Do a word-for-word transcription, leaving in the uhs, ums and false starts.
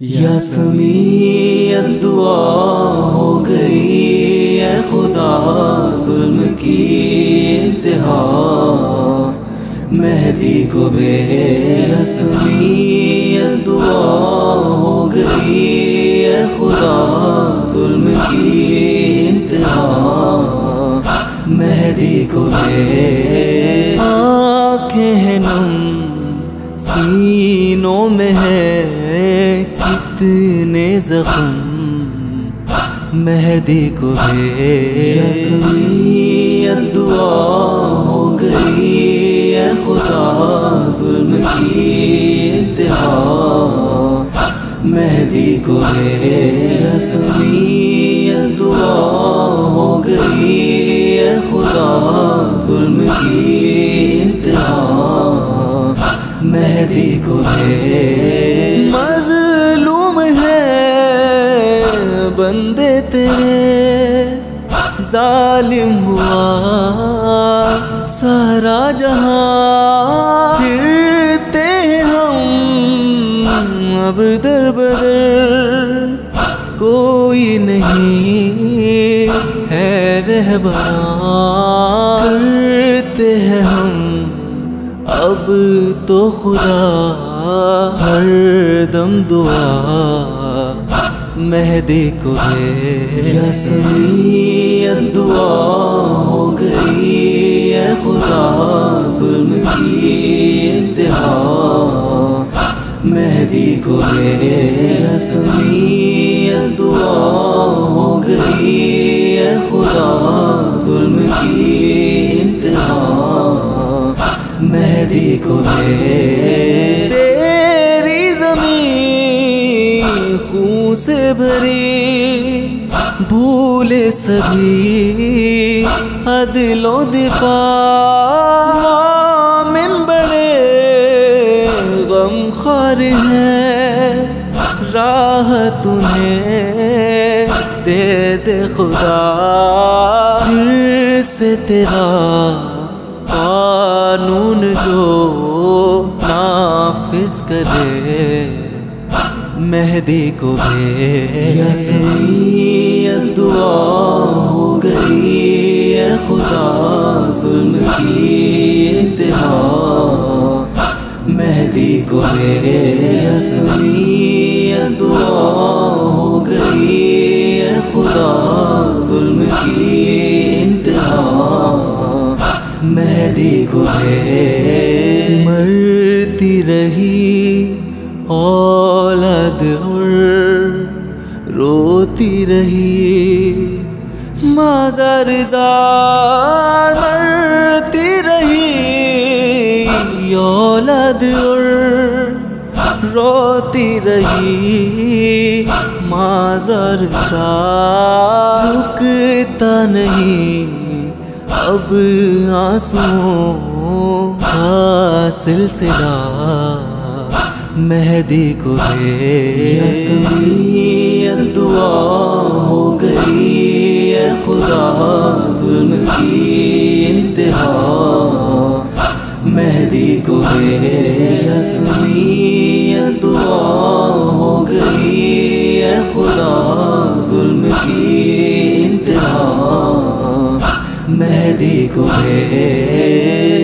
یا سمیع دعا ہو گئی اے خدا ظلم کی انتہا، مہدی کو بھیج۔ یا سمیع دعا ہو گئی اے خدا ظلم کی انتہا، مہدی کو بھیج۔ آنکھیں ہیں نم سینوں میں ہے کتنے زخم، مہدی کو بھیج۔ یا سمیع دعا ہو گئی اے خدا ظلم کی انتہا، مہدی کو بھیج۔ یا سمیع دعا ہو گئی اے خدا ظلم کی انتہا، مہدی کو بھیج۔ مظلوم ہے بندے تیرے، ظالم ہوا سارا جہاں، پھرتے ہیں ہم اب در بدر، کوئی نہیں ہے رہبراں، کرتے ہیں ہم اب تو خدا ہر دم دعا، مہدی کو بھیج۔ یا سمیع دعا ہو گئی اے خدا ظلم کی انتہا، مہدی کو بھیج۔ یا سمیع دعا ہو گئی اے خدا ظلم کی انتہا، مہدی کو بھیج۔ تیری زمین خون سے بھری، بھولے سبھی عدل و دفاع، مومن بڑے غم خوار ہیں، راحت انہیں دے دے خدا، پھر سے تیرا قانون جو نافذ کرے، مہدی کو بھیج۔ یا سمیع دعا ہو گئی اے خدا ظلم کی انتہا، مہدی کو بھیج۔ یا سمیع دعا ہو گئی اے خدا ظلم کی انتہا، مہدی کو بھیج۔ مرتی رہی اولاد اور روتی رہی مازار زار، مرتی رہی اولاد اور روتی رہی مازار زار، رکتا نہیں اب آنسوؤں کا سلسلہ، مہدی کو بھیج۔ یا سمیع دعا ہو گئی اے خدا ظلم کی انتہا، مہدی کو بھیج۔ یا سمیع دعا ہو گئی اے خدا ظلم کی انتہا، مہدی کو بھیج۔